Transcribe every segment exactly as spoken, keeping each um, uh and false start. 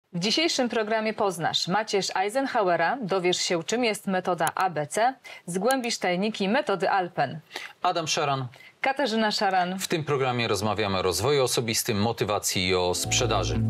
W dzisiejszym programie poznasz macierz Eisenhowera, dowiesz się, czym jest metoda A B C, zgłębisz tajniki metody Alpen. Adam Szaran. Katarzyna Szaran. W tym programie rozmawiamy o rozwoju osobistym, motywacji i o sprzedaży.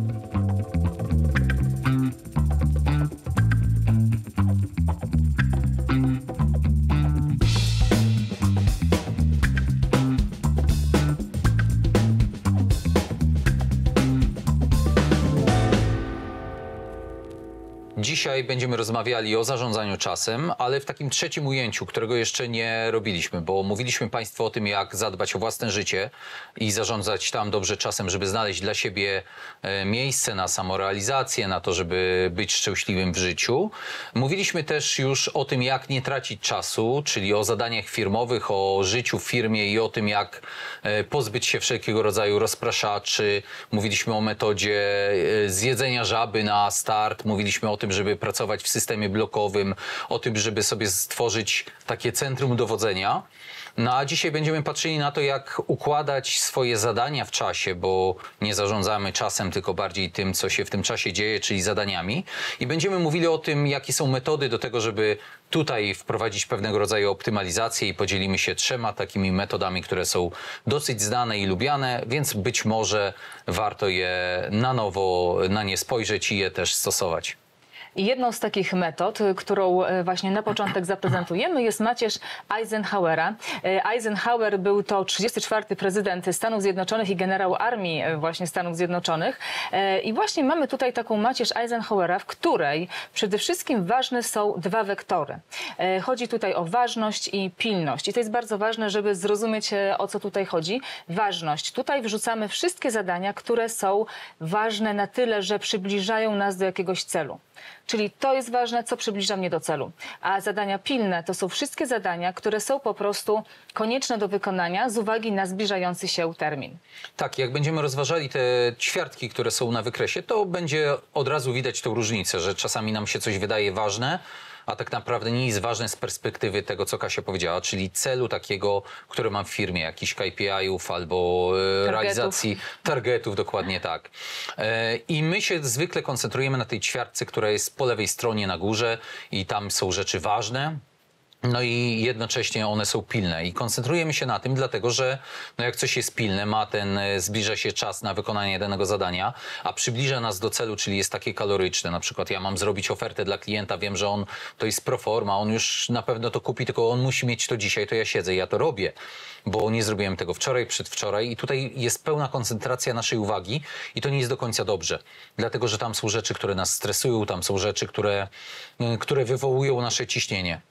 Dzisiaj będziemy rozmawiali o zarządzaniu czasem, ale w takim trzecim ujęciu, którego jeszcze nie robiliśmy, bo mówiliśmy Państwu o tym, jak zadbać o własne życie i zarządzać tam dobrze czasem, żeby znaleźć dla siebie miejsce na samorealizację, na to, żeby być szczęśliwym w życiu. Mówiliśmy też już o tym, jak nie tracić czasu, czyli o zadaniach firmowych, o życiu w firmie i o tym, jak pozbyć się wszelkiego rodzaju rozpraszaczy. Mówiliśmy o metodzie zjedzenia żaby na start, mówiliśmy o tym, żeby pracować w systemie blokowym, o tym, żeby sobie stworzyć takie centrum dowodzenia. No a dzisiaj będziemy patrzyli na to, jak układać swoje zadania w czasie, bo nie zarządzamy czasem, tylko bardziej tym, co się w tym czasie dzieje, czyli zadaniami. I będziemy mówili o tym, jakie są metody do tego, żeby tutaj wprowadzić pewnego rodzaju optymalizację i podzielimy się trzema takimi metodami, które są dosyć znane i lubiane, więc być może warto je na nowo na nie spojrzeć i je też stosować. I jedną z takich metod, którą właśnie na początek zaprezentujemy, jest macierz Eisenhowera. Eisenhower był to trzydziesty czwarty prezydent Stanów Zjednoczonych i generał armii właśnie Stanów Zjednoczonych. I właśnie mamy tutaj taką macierz Eisenhowera, w której przede wszystkim ważne są dwa wektory. Chodzi tutaj o ważność i pilność. I to jest bardzo ważne, żeby zrozumieć, o co tutaj chodzi. Ważność. Tutaj wrzucamy wszystkie zadania, które są ważne na tyle, że przybliżają nas do jakiegoś celu. Czyli to jest ważne, co przybliża mnie do celu. A zadania pilne to są wszystkie zadania, które są po prostu konieczne do wykonania z uwagi na zbliżający się termin. Tak, jak będziemy rozważali te ćwiartki, które są na wykresie, to będzie od razu widać tą różnicę, że czasami nam się coś wydaje ważne, a tak naprawdę nie jest ważne z perspektywy tego, co Kasia powiedziała, czyli celu takiego, który mam w firmie, jakichś K P I-ów albo e, realizacji targetów, dokładnie tak. E, I my się zwykle koncentrujemy na tej ćwiartce, która jest po lewej stronie na górze i tam są rzeczy ważne. No i jednocześnie one są pilne i koncentrujemy się na tym, dlatego że no jak coś jest pilne, ma ten, zbliża się czas na wykonanie danego zadania, a przybliża nas do celu, czyli jest takie kaloryczne. Na przykład ja mam zrobić ofertę dla klienta, wiem, że on to jest proforma, on już na pewno to kupi, tylko on musi mieć to dzisiaj, to ja siedzę i ja to robię, bo nie zrobiłem tego wczoraj, przedwczoraj i tutaj jest pełna koncentracja naszej uwagi i to nie jest do końca dobrze, dlatego że tam są rzeczy, które nas stresują, tam są rzeczy, które, które wywołują nasze ciśnienie.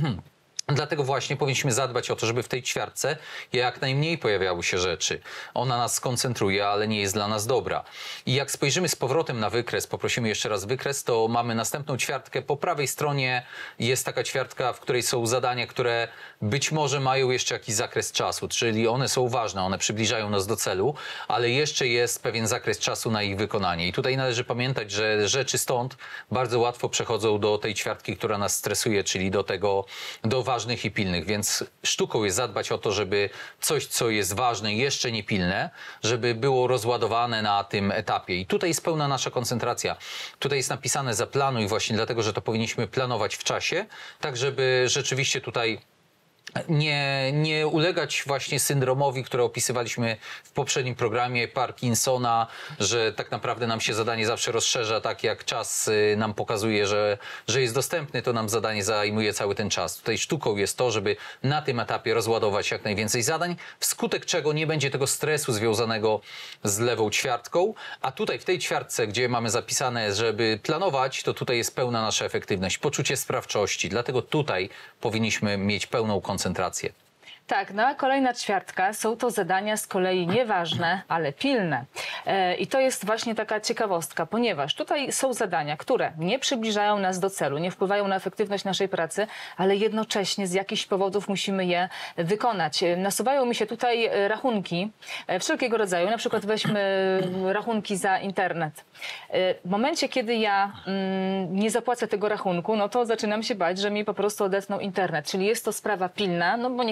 Dlatego właśnie powinniśmy zadbać o to, żeby w tej ćwiartce jak najmniej pojawiały się rzeczy. Ona nas skoncentruje, ale nie jest dla nas dobra. I jak spojrzymy z powrotem na wykres, poprosimy jeszcze raz wykres, to mamy następną ćwiartkę. Po prawej stronie jest taka ćwiartka, w której są zadania, które być może mają jeszcze jakiś zakres czasu, czyli one są ważne, one przybliżają nas do celu, ale jeszcze jest pewien zakres czasu na ich wykonanie. I tutaj należy pamiętać, że rzeczy stąd bardzo łatwo przechodzą do tej ćwiartki, która nas stresuje, czyli do tego, do ważnych i pilnych, więc sztuką jest zadbać o to, żeby coś, co jest ważne i jeszcze nie pilne, żeby było rozładowane na tym etapie. I tutaj jest pełna nasza koncentracja. Tutaj jest napisane zaplanuj właśnie dlatego, że to powinniśmy planować w czasie, tak żeby rzeczywiście tutaj Nie, nie ulegać właśnie syndromowi, który opisywaliśmy w poprzednim programie Parkinsona, że tak naprawdę nam się zadanie zawsze rozszerza, tak jak czas nam pokazuje, że, że jest dostępny, to nam zadanie zajmuje cały ten czas. Tutaj sztuką jest to, żeby na tym etapie rozładować jak najwięcej zadań, wskutek czego nie będzie tego stresu związanego z lewą ćwiartką, a tutaj w tej ćwiartce, gdzie mamy zapisane, żeby planować, to tutaj jest pełna nasza efektywność, poczucie sprawczości, dlatego tutaj powinniśmy mieć pełną koncentrację. Koncentrację. Tak, no a kolejna ćwiartka są to zadania z kolei nieważne, ale pilne. E, I to jest właśnie taka ciekawostka, ponieważ tutaj są zadania, które nie przybliżają nas do celu, nie wpływają na efektywność naszej pracy, ale jednocześnie z jakichś powodów musimy je wykonać. Nasuwają mi się tutaj rachunki e, wszelkiego rodzaju, na przykład weźmy rachunki za internet. E, w momencie, kiedy ja mm, nie zapłacę tego rachunku, no to zaczynam się bać, że mi po prostu odetną internet, czyli jest to sprawa pilna, no bo nie chciałabym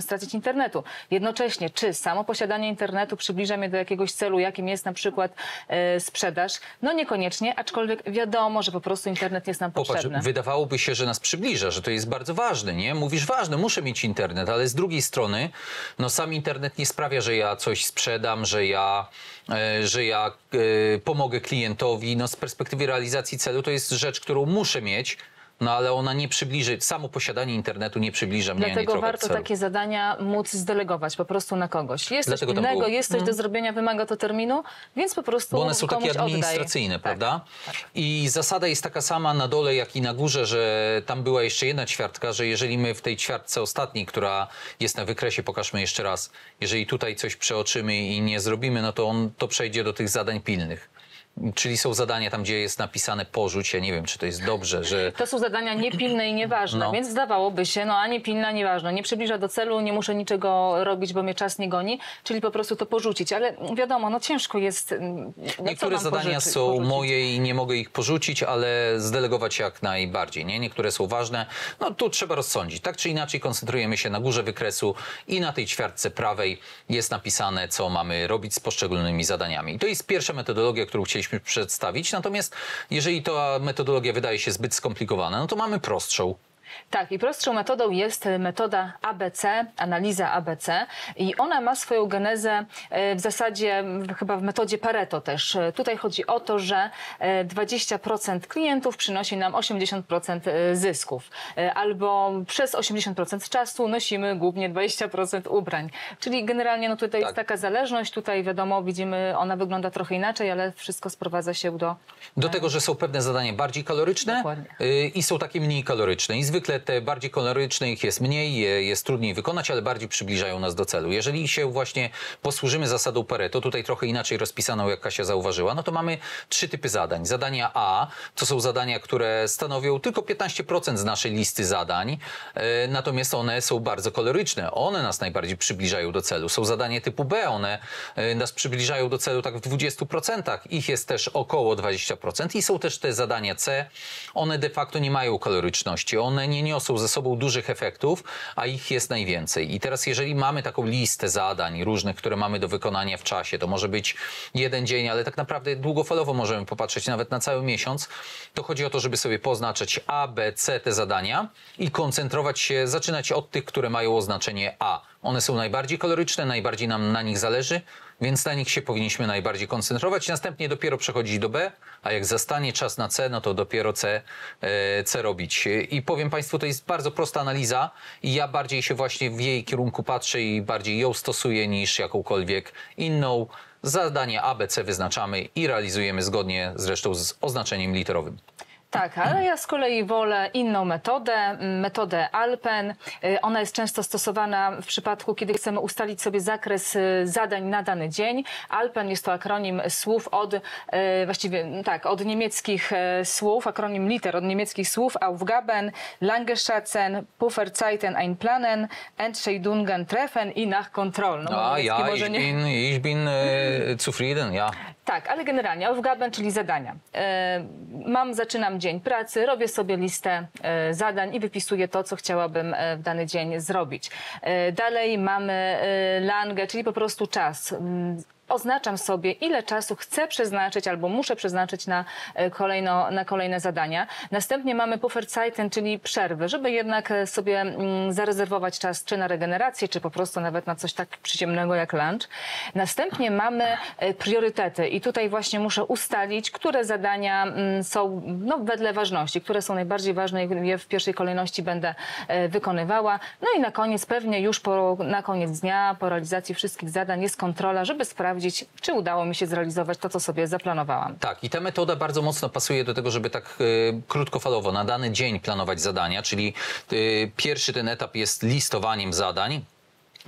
stracić internetu. Jednocześnie, czy samo posiadanie internetu przybliża mnie do jakiegoś celu, jakim jest na przykład e, sprzedaż? No niekoniecznie, aczkolwiek wiadomo, że po prostu internet jest nam Popatrz, potrzebny. wydawałoby się, że nas przybliża, że to jest bardzo ważne, nie? Mówisz, ważne, muszę mieć internet, ale z drugiej strony, no sam internet nie sprawia, że ja coś sprzedam, że ja, e, że ja e, pomogę klientowi. No z perspektywy realizacji celu to jest rzecz, którą muszę mieć. No ale ona nie przybliży, samo posiadanie internetu nie przybliża mnie ani Dlatego trochę warto celu. takie zadania móc zdelegować po prostu na kogoś. Jest Dlatego coś tam pilnego, było. jest coś do zrobienia, wymaga to terminu, więc po prostu Bo one są komuś takie administracyjne, oddaj. prawda? I zasada jest taka sama na dole, jak i na górze, że tam była jeszcze jedna ćwiartka, że jeżeli my w tej ćwiartce ostatniej, która jest na wykresie, pokażmy jeszcze raz, jeżeli tutaj coś przeoczymy i nie zrobimy, no to on to przejdzie do tych zadań pilnych. Czyli są zadania tam, gdzie jest napisane porzuć. Ja nie wiem, czy to jest dobrze, że... To są zadania niepilne i nieważne, No. więc zdawałoby się, no a niepilne, a nieważne. Nie przybliża do celu, nie muszę niczego robić, bo mnie czas nie goni, czyli po prostu to porzucić. Ale wiadomo, no ciężko jest... No, Niektóre co mam zadania porzuci- są porzucić? moje i nie mogę ich porzucić, ale zdelegować jak najbardziej. Nie? Niektóre są ważne. No tu trzeba rozsądzić. Tak czy inaczej koncentrujemy się na górze wykresu i na tej ćwiartce prawej jest napisane, co mamy robić z poszczególnymi zadaniami. I to jest pierwsza metodologia, którą chcieliśmy przedstawić. Natomiast jeżeli ta metodologia wydaje się zbyt skomplikowana, no to mamy prostszą. Tak, i prostszą metodą jest metoda A B C, analiza A B C i ona ma swoją genezę e, w zasadzie w- chyba w metodzie Pareto też. E, Tutaj chodzi o to, że e, dwadzieścia procent klientów przynosi nam osiemdziesiąt procent e, zysków. E, Albo przez osiemdziesiąt procent czasu nosimy głównie dwadzieścia procent ubrań. Czyli generalnie no tutaj Tak. jest taka zależność. Tutaj wiadomo, widzimy, ona wygląda trochę inaczej, ale wszystko sprowadza się do... Do tego, że są pewne zadania bardziej kaloryczne Dokładnie. y, i są takie mniej kaloryczne. I zwykle te bardziej kaloryczne ich jest mniej, je- jest trudniej wykonać, ale bardziej przybliżają nas do celu. Jeżeli się właśnie posłużymy zasadą Pareto, tutaj trochę inaczej rozpisaną, jak Kasia zauważyła, no to mamy trzy typy zadań. Zadania A to są zadania, które stanowią tylko piętnaście procent z naszej listy zadań, y, natomiast one są bardzo kaloryczne. One nas najbardziej przybliżają do celu. Są zadania typu B, one y, nas przybliżają do celu tak w dwudziestu procentach. Ich jest też około dwadzieścia procent i są też te zadania C. One de facto nie mają kaloryczności. One nie niosą ze sobą dużych efektów, a ich jest najwięcej. I teraz jeżeli mamy taką listę zadań różnych, które mamy do wykonania w czasie, to może być jeden dzień, ale tak naprawdę długofalowo możemy popatrzeć nawet na cały miesiąc, to chodzi o to, żeby sobie poznaczyć A, B, C te zadania i koncentrować się, zaczynać od tych, które mają oznaczenie A. One są najbardziej kaloryczne, najbardziej nam na nich zależy, więc na nich się powinniśmy najbardziej koncentrować. Następnie dopiero przechodzić do B, a jak zastanie czas na C, no to dopiero C, e, C robić. I powiem Państwu, to jest bardzo prosta analiza i ja bardziej się właśnie w jej kierunku patrzę i bardziej ją stosuję niż jakąkolwiek inną. Zadanie A, B, C wyznaczamy i realizujemy zgodnie zresztą z oznaczeniem literowym. Tak, ale ja z kolei wolę inną metodę, m, metodę Alpen. Y, Ona jest często stosowana w przypadku, kiedy chcemy ustalić sobie zakres y, zadań na dany dzień. Alpen jest to akronim słów od, y, właściwie m, tak, od niemieckich e, słów, akronim liter od niemieckich słów Aufgaben, Langeschatzen, Pufferzeiten einplanen, Entscheidungen treffen i nach Kontroll. No, A niemiecki ja, może ich nie- bin, ich bin e, zufrieden, ja. Tak, ale generalnie Aufgaben, czyli zadania. E, mam, zaczynam dzień pracy, robię sobie listę e, zadań i wypisuję to, co chciałabym e, w dany dzień zrobić. E, dalej mamy e, Lange, czyli po prostu czas. Mm, Oznaczam sobie, ile czasu chcę przeznaczyć albo muszę przeznaczyć na, e, kolejno, na kolejne zadania. Następnie mamy Pufferzeiten, czyli przerwy, żeby jednak e, sobie mm, zarezerwować czas czy na regenerację, czy po prostu nawet na coś tak przyziemnego jak lunch. Następnie mamy e, priorytety i tutaj właśnie muszę ustalić, które zadania mm, są no, wedle ważności, które są najbardziej ważne i je w pierwszej kolejności będę e, wykonywała. No i na koniec, pewnie już po, na koniec dnia, po realizacji wszystkich zadań jest kontrola, żeby sprawdzić, czy udało mi się zrealizować to, co sobie zaplanowałam. Tak, i ta metoda bardzo mocno pasuje do tego, żeby tak y, krótkofalowo na dany dzień planować zadania, czyli y, pierwszy ten etap jest listowaniem zadań.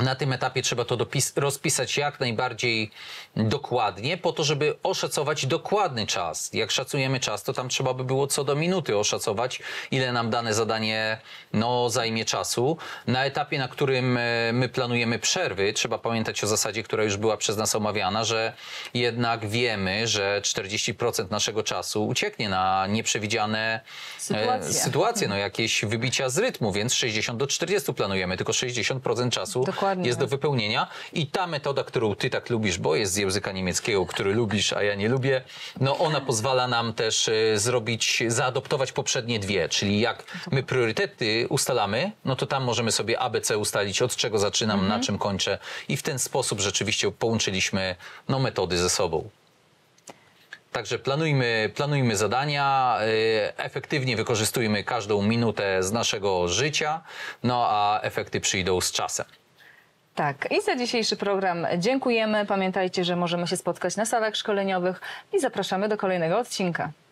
Na tym etapie trzeba to dopis- rozpisać jak najbardziej dokładnie, po to, żeby oszacować dokładny czas. Jak szacujemy czas, to tam trzeba by było co do minuty oszacować, ile nam dane zadanie no, zajmie czasu. Na etapie, na którym e, my planujemy przerwy, trzeba pamiętać o zasadzie, która już była przez nas omawiana, że jednak wiemy, że czterdzieści procent naszego czasu ucieknie na nieprzewidziane Sytuacje. e, sytuacje, no, jakieś wybicia z rytmu, więc sześćdziesiąt do czterdziestu planujemy, tylko sześćdziesiąt procent czasu Dokładnie. jest do wypełnienia i ta metoda, którą ty tak lubisz, bo jest z języka niemieckiego, który lubisz, a ja nie lubię, no ona pozwala nam też y, zrobić, zaadoptować poprzednie dwie, czyli jak my priorytety ustalamy, no to tam możemy sobie A B C ustalić, od czego zaczynam, Mhm. na czym kończę i w ten sposób rzeczywiście połączyliśmy no, metody ze sobą. Także planujmy, planujmy zadania, y, efektywnie wykorzystujmy każdą minutę z naszego życia, no a efekty przyjdą z czasem. Tak, i za dzisiejszy program dziękujemy. Pamiętajcie, że możemy się spotkać na salach szkoleniowych i zapraszamy do kolejnego odcinka.